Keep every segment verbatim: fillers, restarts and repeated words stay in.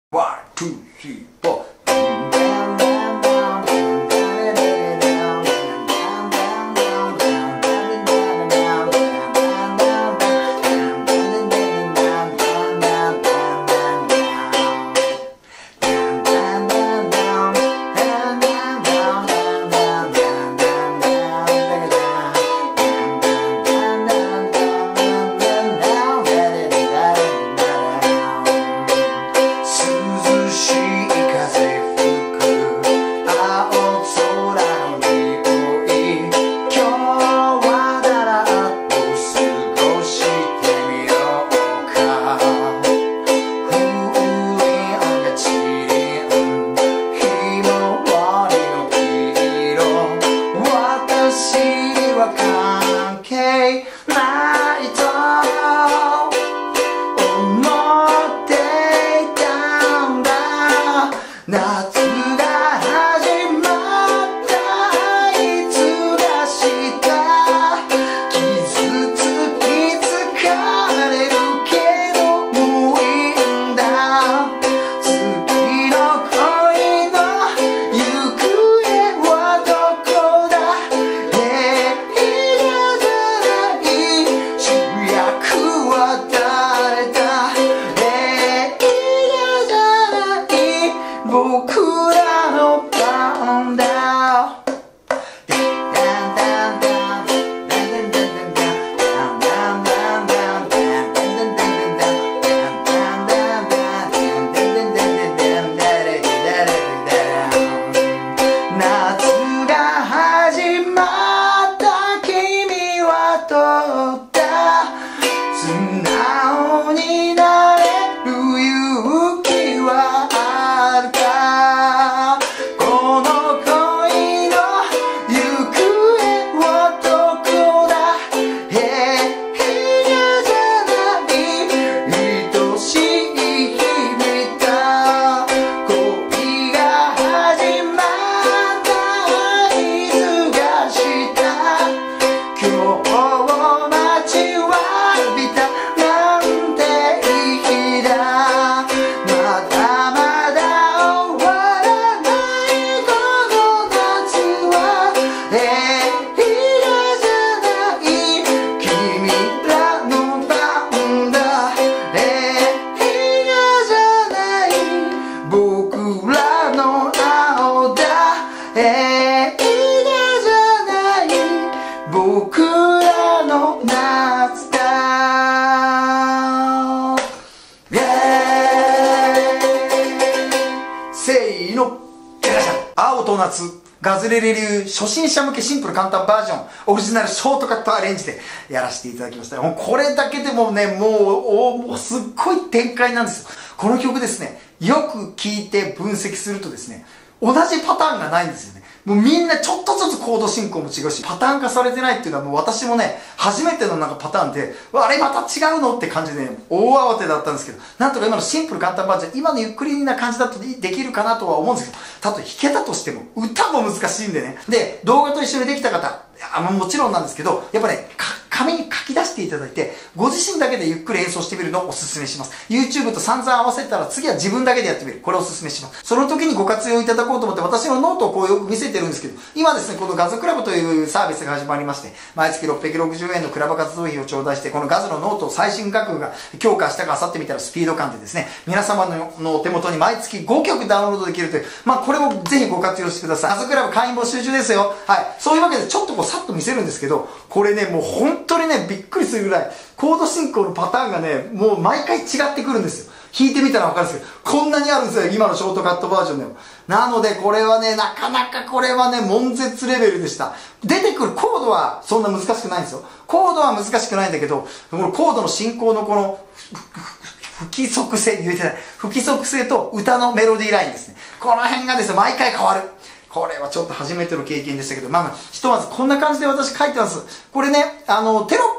ワン、ツー、スリー、フォー。青と夏ガズレレ流初心者向けシンプル簡単バージョンオリジナルショートカットアレンジでやらせていただきました。もうこれだけでもね、もう、おもうすっごい展開なんですよ。この曲ですね、よく聴いて分析するとですね、同じパターンがないんですよね。もうみんなちょっとずつコード進行も違うし、パターン化されてないっていうのはもう私もね、初めてのなんかパターンで、あれまた違うのって感じで、ね、大慌てだったんですけど、なんとか今のシンプル簡単バージョン、今のゆっくりな感じだとできるかなとは思うんですけど、たとえ弾けたとしても、歌も難しいんでね。で、動画と一緒にできた方、あもちろんなんですけど、やっぱね、紙に書き出していただいて、ご自身だけでゆっくり演奏してみるのをおすすめします。YouTube と散々合わせたら次は自分だけでやってみる。これをおすすめします。その時にご活用いただこうと思って私のノートをこうよく見せてるんですけど、今ですね、このガズクラブというサービスが始まりまして、毎月ろっぴゃくろくじゅうえんのクラブ活動費を頂戴して、このガズのノートを最新学部が強化したかあさってみたらスピード感でですね、皆様のお手元に毎月ごきょくダウンロードできるという、まあこれもぜひご活用してください。ガズクラブ会員募集中ですよ。はい。そういうわけでちょっとこうさっと見せるんですけど、これね、もう本当にね、びっくりするぐらい、コード進行のパターンがね、もう毎回違ってくるんですよ。弾いてみたらわかるんですけど、こんなにあるんですよ、今のショートカットバージョンでも。なので、これはね、なかなかこれはね、悶絶レベルでした。出てくるコードはそんな難しくないんですよ。コードは難しくないんだけど、このコードの進行のこの、不規則性、言えてない。不規則性と歌のメロディーラインですね。この辺がですね、毎回変わる。これはちょっと初めての経験でしたけど、まあまあ、ひとまずこんな感じで私書いてます。これね、あの、テロップ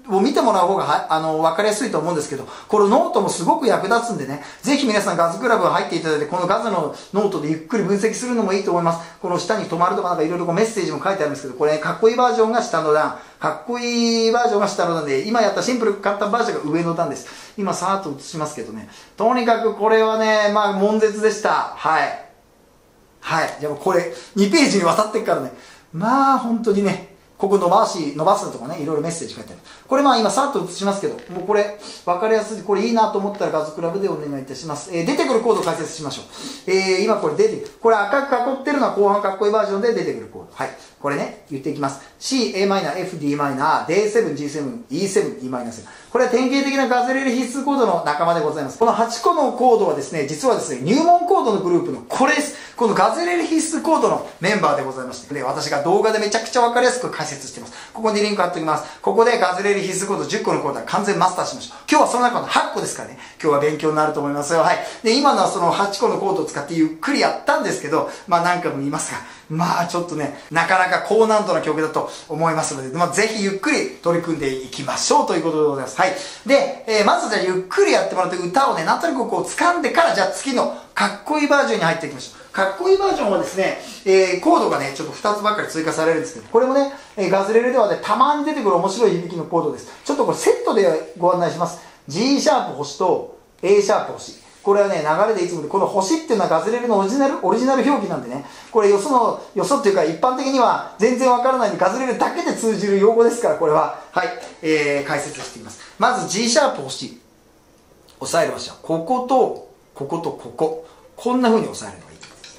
を見てもらう方がはあの分かりやすいと思うんですけど、このノートもすごく役立つんでね、ぜひ皆さんガズクラブ入っていただいて、このガズのノートでゆっくり分析するのもいいと思います。この下に止まるとかなんかいろいろメッセージも書いてあるんですけど、これ、ね、かっこいいバージョンが下の段、かっこいいバージョンが下の段で、今やったシンプル簡単バージョンが上の段です。今さーっと映しますけどね、とにかくこれはね、まあ悶絶でした。はい。はい。じゃあこれ、にページにわたってっからね、まあ本当にね、ここ伸ばし、伸ばすとかね、いろいろメッセージ書いてある。これまあ今さっと映しますけど、もうこれ、わかりやすい、これいいなと思ったらガズクラブでお願いいたします。えー、出てくるコードを解説しましょう。えー、今これ出てくる。これ赤く囲ってるのは後半かっこいいバージョンで出てくるコード。はい。これね、言っていきます。C、Am、F、D、ディーセブン、ジーセブン、イーセブン、イーセブン。これは典型的なガズレレ必須コードの仲間でございます。このはちこのコードはですね、実はですね、入門コードのグループのこれです。このガズレレ必須コードのメンバーでございまして、で、私が動画でめちゃくちゃわかりやすく解説しています。ここにリンク貼っておきます。ここでガズレレ必須コードじゅっこのコードは完全マスターしましょう。今日はその中のはっこですからね、今日は勉強になると思いますよ。はい。で、今のはそのはちこのコードを使ってゆっくりやったんですけど、まあ何回も言いますが、まあちょっとね、なかなか高難度な曲だと思いますので、まあ、ぜひゆっくり取り組んでいきましょうということでございます。はい。で、えー、まずじゃあゆっくりやってもらって歌をね、なんとなくこう掴んでから、じゃあ次のかっこいいバージョンに入っていきましょう。かっこいいバージョンはですね、えー、コードがね、ちょっとふたつばっかり追加されるんですけど、これもね、えー、ガズレレではね、たまに出てくる面白い響きのコードです。ちょっとこれセットでご案内します。G シャープ星と A シャープ星。これはね、流れでいつもで、この星っていうのはガズレレのオリジナル、オリジナル表記なんでね、これよその、よそっていうか一般的には全然わからないんで、ガズレレだけで通じる用語ですから、これは。はい。えー、解説していきます。まず G シャープ星。押さえる場所は、ここと、こことここ。こんな風に押さえるの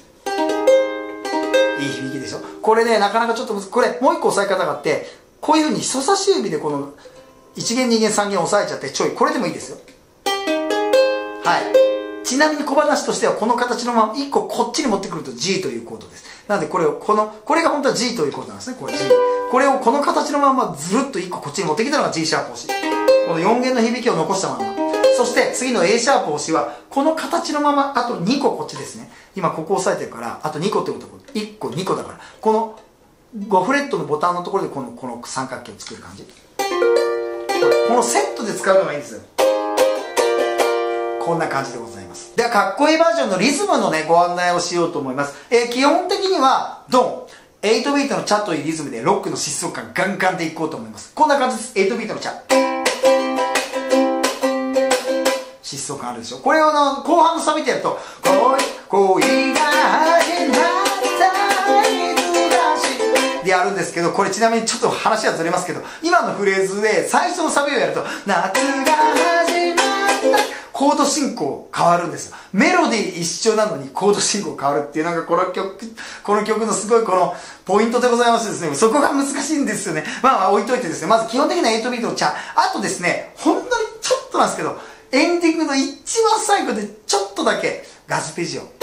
がいい。いい響きでしょ。これね、なかなかちょっと、これ、もう一個押さえ方があって、こういう風に人差し指でこの、いち弦、に弦、さん弦押さえちゃって、ちょい、これでもいいですよ。はい。ちなみに小話としてはこの形のままいっここっちに持ってくると G というコードです。なのでこれをこのこれが本当は G というコードなんですね。これ G。これをこの形のままずるっといっここっちに持ってきたのが G シャープ星。このよん弦の響きを残したまま。そして次の A シャープ星はこの形のままあとにここっちですね。今ここ押さえてるからあとにこってことはいっこにこだからこのごフレットのボタンのところでこのこの三角形を作る感じ。このセットで使うのがいいんですよ。こんな感じでございます。では、かっこいいバージョンのリズムのね、ご案内をしようと思います。えー、基本的には、ドン。はちビートのチャというリズムでロックの疾走感ガンガンでいこうと思います。こんな感じです。はちビートのチャ。疾走感あるでしょ。これをの後半のサビでやると、恋、恋が始まったいつだし。でやるんですけど、これちなみにちょっと話はずれますけど、今のフレーズで最初のサビをやると、夏が始まったコード進行変わるんですよ。メロディー一緒なのにコード進行変わるっていうなんかこの曲、この曲のすごいこのポイントでございましてですね、そこが難しいんですよね。まあまあ置いといてですね、まず基本的なはちビートのチャ、あとですね、本当にちょっとなんですけど、エンディングの一番最後でちょっとだけガズペジオ。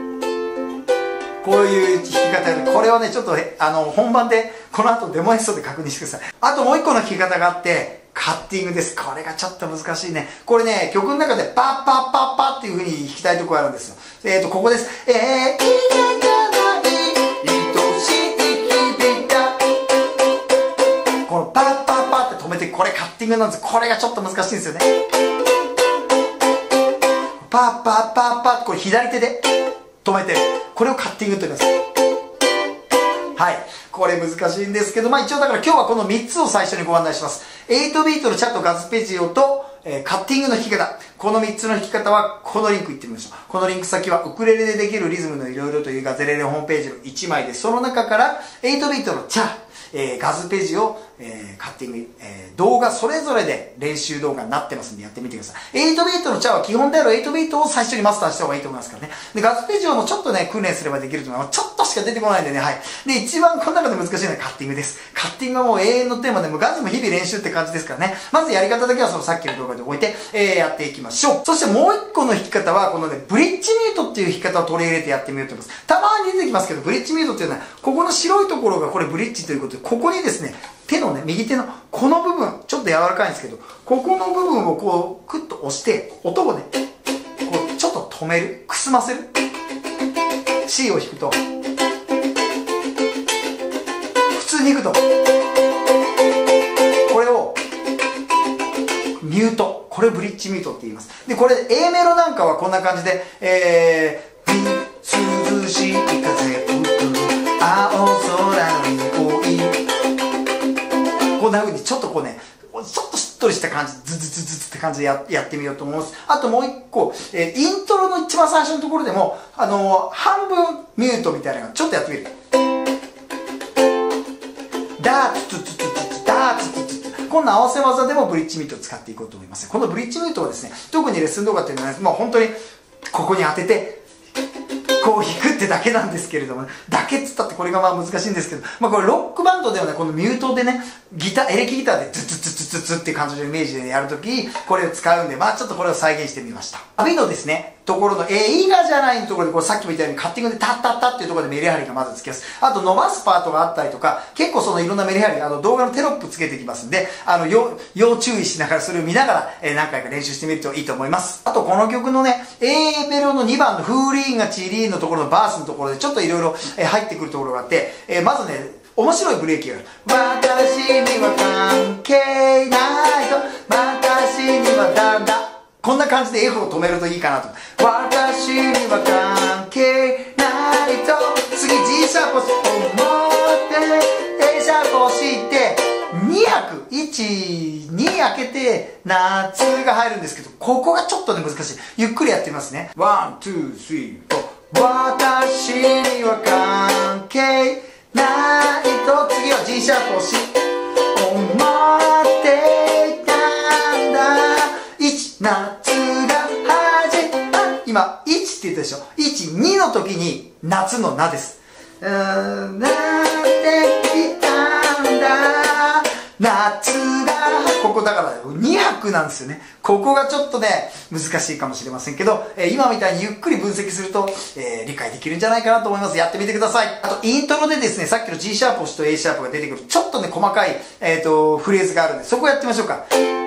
こういう弾き方で、これはね、ちょっとあの本番でこの後デモ演奏で確認してください。あともう一個の弾き方があって、カッティングです。これがちょっと難しいね。これね、曲の中でパッパッパッパッっていう風に弾きたいところあるんですよ。えっと、ここです。えー、いらない愛しい君だ。このパッパッパッって止めて、これカッティングなんです。これがちょっと難しいんですよね。パッパッパッパッってこれ左手で止めてる。これをカッティングと言います。はい。これ難しいんですけど、まあ一応だから今日はこのみっつを最初にご案内します。はちビートのチャとガズペジオと、えー、カッティングの弾き方。このみっつの弾き方は、このリンク行ってみましょう。このリンク先は、ウクレレでできるリズムのいろいろというガズレレホームページのいちまいで、その中から、はちビートのチャ、えー、ガズペジオ、えー、カッティング、えー、動画それぞれで練習動画になってますんでやってみてください。はちビートのチャは基本であるはちビートを最初にマスターした方がいいと思いますからね。で、ガズペジオもちょっとね、訓練すればできると思います。ちょっとしか出てこないんでね、はい。で、一番この中で難しいのはカッティングです。カッティングはもう永遠のテーマで、もうガズも日々練習って感じですからね。まずやり方だけはそのさっきの動画で置いて、えー、やっていきましょう。そしてもう一個の弾き方は、このね、ブリッジミュートっていう弾き方を取り入れてやってみようと思います。たまに出てきますけど、ブリッジミュートっていうのは、ここの白いところがこれブリッジということで、ここにですね、手のね、右手のこの部分、ちょっと柔らかいんですけど、ここの部分をこう、クッと押して、音をね、こう、ちょっと止める。くすませる。C を弾くと、普通に弾くと、これを、 ミュート。これをブリッジミュートって言います。で、これ A メロなんかはこんな感じで、えー、涼しい風吹く青空に追い、こんな風にちょっとこうね、ちょっとしっとりした感じ、ズズズズズって感じで や, やってみようと思います。あともう一個、えー、イントロの一番最初のところでも、あのー、半分ミュートみたいなのちょっとやってみる。ダーツツツツツツダーツツツツ、こんな合わせ技でもブリッジミュートを使っていこうと思います。このブリッジミュートはですね、特にレッスン動画っていうのは、ね、もう本当にここに当ててこう弾くってだけなんですけれども、ね、だけっつったってこれがまあ難しいんですけど、まあこれロックバンドではね、このミュートでね、ギター、エレキギターでズツツツツツっていう感じのイメージでやるとき、これを使うんで、まあちょっとこれを再現してみました。サビのですね、ところの A がじゃないところで、こうさっきも言ったようにカッティングでタッタッタっていうところでメリハリがまずつきます。あと伸ばすパートがあったりとか、結構そのいろんなメリハリ、あの動画のテロップつけていきますんで、あの要、要注意しながらそれを見ながら、えー、何回か練習してみるといいと思います。あとこの曲のね、A メロのにばんのフーリーンがチリーンのところのバースのところでちょっといろいろ入ってくるところがあって、えー、まずね、面白いブレーキがある。私には関係ないと、私にはだんだん。こんな感じで F を止めるといいかなと。私には関係ないと、次 G シャープを持って A シャープを押してに拍、いち、に開けて夏が入るんですけど、ここがちょっとね難しい。ゆっくりやってみますね。ワン、ツー、スリー、フォー。私には関係ないと、次は G シャープを押し思っていたんだ。いち、夏が始まる。今いちって言ったでしょ。いち、にの時に夏のなです。うーん、なってきたんだ夏が、ここだからに拍なんですよね。ここがちょっとね難しいかもしれませんけど、えー、今みたいにゆっくり分析すると、えー、理解できるんじゃないかなと思います。やってみてください。あとイントロでですね、さっきの G シャープ押しと A シャープが出てくるちょっとね細かい、えー、とフレーズがあるんで、そこやってみましょうか。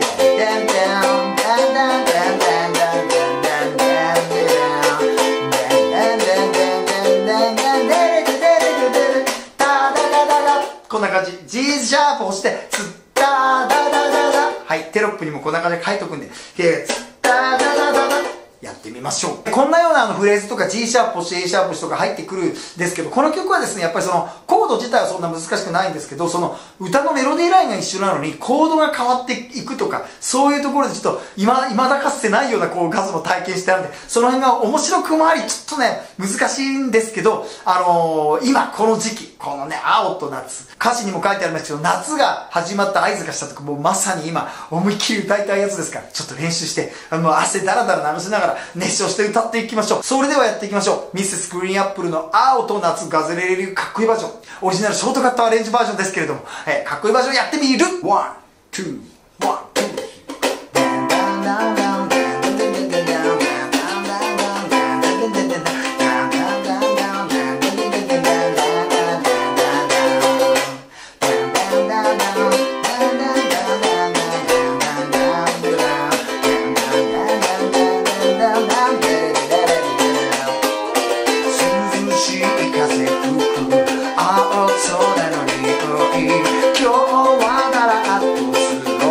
こんな感じ。 G シャープ押してツッタダダダダ、はい、テロップにもこんな感じで書いとくんで、でツッタダダダダやってみましょう。こんなようなあのフレーズとか G シャープ押して A シャープ押しとか入ってくるんですけど、この曲はですねやっぱりそのコード自体はそんな難しくないんですけど、その歌のメロディーラインが一緒なのにコードが変わっていくとか、そういうところでちょっと今未だかつてないようなこう数も体験してあるんで、その辺が面白くもありちょっとね難しいんですけど、あのー、今この時期このね青と夏、歌詞にも書いてありますけど、夏が始まった合図がしたとか、もうまさに今思いっきり歌いたいやつですから、ちょっと練習してあの汗だらだら流しながら熱唱して歌っていきましょう。それではやっていきましょう。ミセスグリーンアップルの青と夏ガズレレ流かっこいいバージョン、オリジナルショートカットアレンジバージョンですけれども、えー、かっこいいバージョンやってみる。ワン、ツー、ワン、ツー。今日はだらっと過ご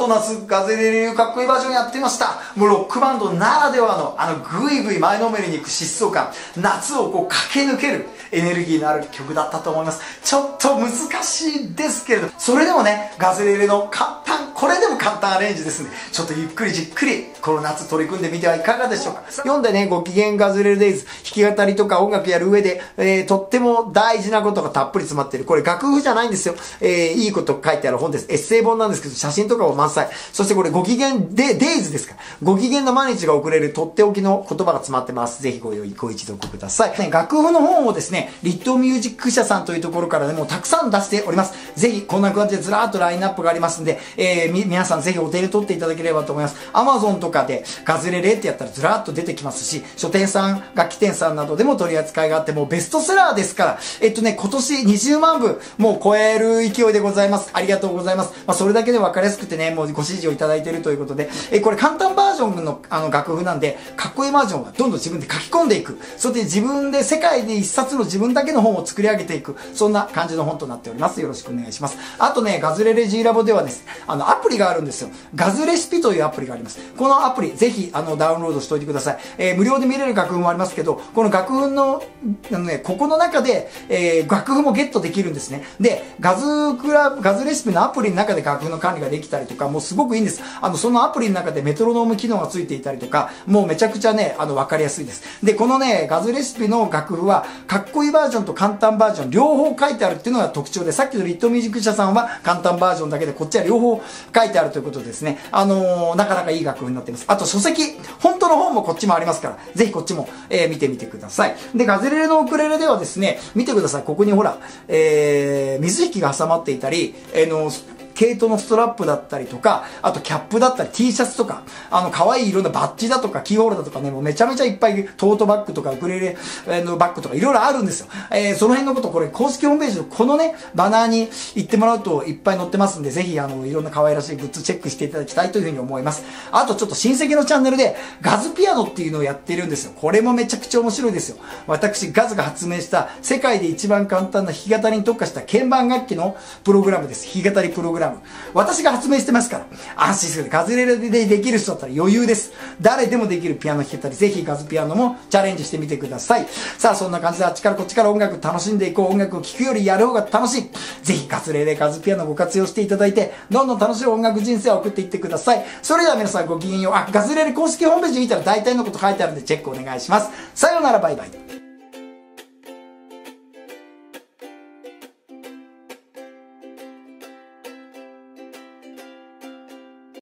青と夏、ガズレレ流かっこいいバージョンやってみました。もうロックバンドならではの、あの、ぐいぐい前のめりに行く疾走感、夏をこう駆け抜けるエネルギーのある曲だったと思います。ちょっと難しいですけれど、それでもね、ガズレレの簡単、これでも簡単アレンジですね。ちょっとゆっくりじっくり、この夏取り組んでみてはいかがでしょうか。読んでね、ご機嫌ガズレレデイズ、弾き語りとか音楽やる上で、えー、とっても大事なことがたっぷり詰まっている。これ楽譜じゃないんですよ。えー、いいこと書いてある本です。エッセイ本なんですけど、写真とかも満載。そしてこれご機嫌でデイズですから。ご機嫌の毎日が送れるとっておきの言葉が詰まってます。ぜひご用意、ご一読ください。ね、楽譜の本をですね、リットミュージック社さんというところからでもたくさん出しております。ぜひ、こんな感じでずらーっとラインナップがありますんで、えー、み、皆さんぜひお手入れ取っていただければと思います。アマゾンとかでガズレレってやったらずらーっと出てきますし、書店さん、楽器店さんなどでも取り扱いがあって、もうベストセラーですから、えっとね、今年にじゅうまんぶもう超える勢いでございます。ありがとうございます。まあ、それだけで分かりやすくてね、もうご指示をいただいているということで、え、これ簡単バージョンのあの楽譜なんで、かっこいいバージョンはどんどん自分で書き込んでいく。それで自分で世界で一冊の自分だけの本を作り上げていく。そんな感じの本となっております。よろしくお願いします。あとね、ガズレレ G ラボではですね、あの、アプリがあるんですよ。ガズレシピというアプリがあります。このアプリ、ぜひ、あの、ダウンロードしておいてください。えー、無料で見れる楽譜もありますけど、この楽譜の、あのね、ここの中で、えー、楽譜もゲットできるんですね。で、ガズクラ、ガズレシピのアプリの中で楽譜の管理ができたりとか、もうすごくいいんです。あの、そのアプリの中でメトロノーム機能がついていたりとか、もうめちゃくちゃね、あの、わかりやすいです。で、このね、ガズレシピの楽譜は、かっこいいバージョンと簡単バージョン、両方書いてあるっていうのが特徴で、さっきのリットミュージック社さんは簡単バージョンだけで、こっちは両方書いてあるということですね。あのー、なかなかいい楽譜になっています。あと書籍、本当の本もこっちもありますから、ぜひこっちも、えー、見てみてください。で、ガズレレのウクレレではですね、見てください。ここにほら、えー、水引が挟まっていたり、えー、の、毛糸のストラップだったりとか、あとキャップだったり T シャツとか、あの、可愛い色のバッジだとか、キーホルダーとかね、もうめちゃめちゃいっぱい、トートバッグとか、ウクレレのバッグとか、いろいろあるんですよ。えー、その辺のこと、これ、公式ホームページのこのね、バナーに行ってもらうといっぱい載ってますんで、ぜひ、あの、いろんな可愛らしいグッズチェックしていただきたいというふうに思います。あと、ちょっと親戚のチャンネルで、ガズピアノっていうのをやっているんですよ。これもめちゃくちゃ面白いですよ。私、ガズが発明した世界で一番簡単な弾き語りに特化した鍵盤楽器のプログラムです。弾き語りプログラム。私が発明してますから、安心してください。ガズレレでできる人だったら余裕です。誰でもできるピアノ弾けたり、ぜひガズピアノもチャレンジしてみてください。さあ、そんな感じであっちからこっちから音楽楽しんでいこう。音楽を聴くよりやる方が楽しい。ぜひガズレレ、ガズピアノをご活用していただいて、どんどん楽しい音楽人生を送っていってください。それでは皆さんごきげんよう。あ、ガズレレ公式ホームページ見たら大体のこと書いてあるんでチェックお願いします。さようなら、バイバイ。